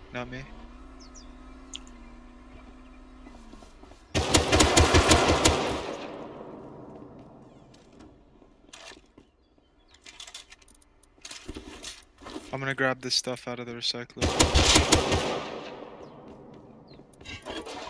not me. I'm gonna grab this stuff out of the recycler.